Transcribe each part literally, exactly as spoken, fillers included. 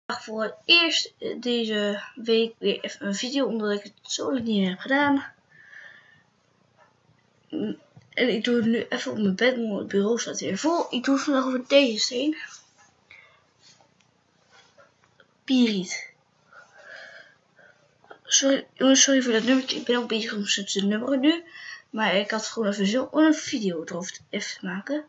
Voor het eerst deze week weer even een video, omdat ik het zo lang niet heb gedaan. En ik doe het nu even op mijn bed, want het bureau staat weer vol. Ik doe het vandaag over deze steen. Piriet. Sorry, jongens, sorry voor dat nummertje. Ik ben ook bezig om ze te nummeren nu. Maar ik had gewoon even zo een video erover even te maken.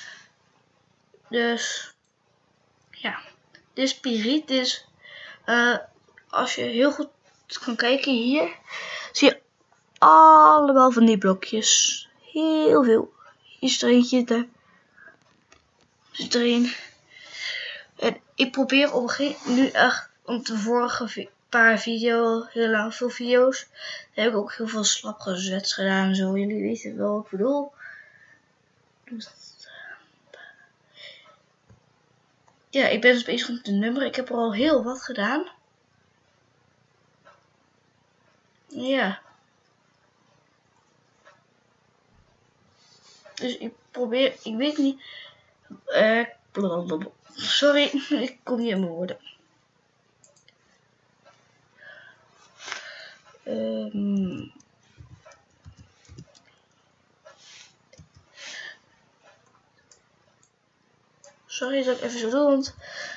Dus, ja. Dit is piriet. Dit is, uh, als je heel goed kan kijken hier, zie je allemaal van die blokjes. Heel veel. Hier is er eentje, daar zit er een. En ik probeer op een gegeven moment nu echt, om de vorige paar video, heel lang veel video's, daar heb ik ook heel veel slapgezets gedaan. Zo, jullie weten wel wat ik bedoel. Ja, ik ben dus bezig met de nummer. Ik heb er al heel wat gedaan. Ja. Dus ik probeer, ik weet niet. Uh, sorry, ik kom niet in mijn woorden. Um, sorry dat ik even zo doe, want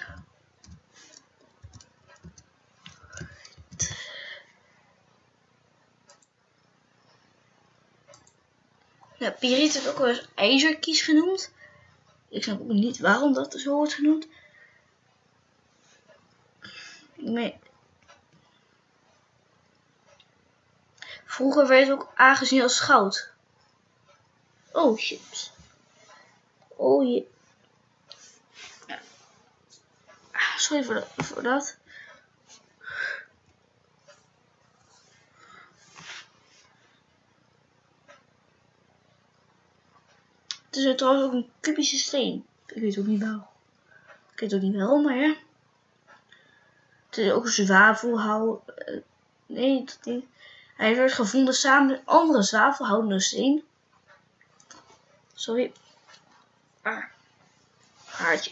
ja, piriet wordt ook wel eens ijzerkies genoemd. Ik snap ook niet waarom dat zo wordt genoemd. Nee. Vroeger werd het ook aangezien als goud. Oh shit. Oh je. Ja. Sorry voor dat, voor dat. Het is trouwens ook een kubische steen. Ik weet ook niet waarom. Ik weet ook niet waarom, maar ja. Het is ook een zwavelhout. Nee, dat niet. Hij werd gevonden samen met andere zwavelhoudende steen. Sorry. Ah. Haartje.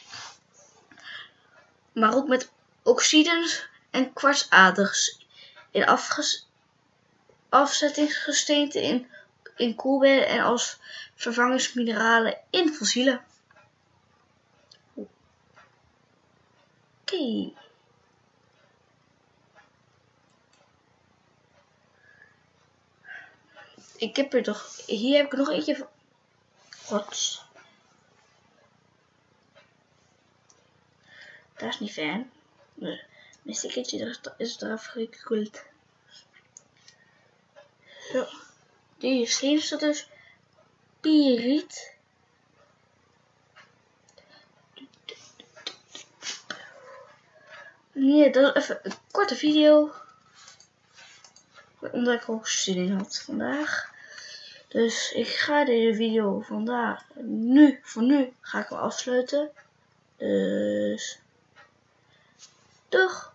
Maar ook met oxiden en kwartsaders in afges afzettingsgesteenten in, in koelbedden en als vervangingsmineralen in fossielen. Oké. Okay. Ik heb er toch, hier heb ik er nog eentje van. God. Dat is niet fijn. Mijn stickertje is eraf gekruld. Zo. Deze steen is dus piriet. Nee, dat is even een korte video. Omdat ik ook zin in had vandaag. Dus ik ga deze video vandaag, nu, voor nu, ga ik hem afsluiten. Dus, doeg!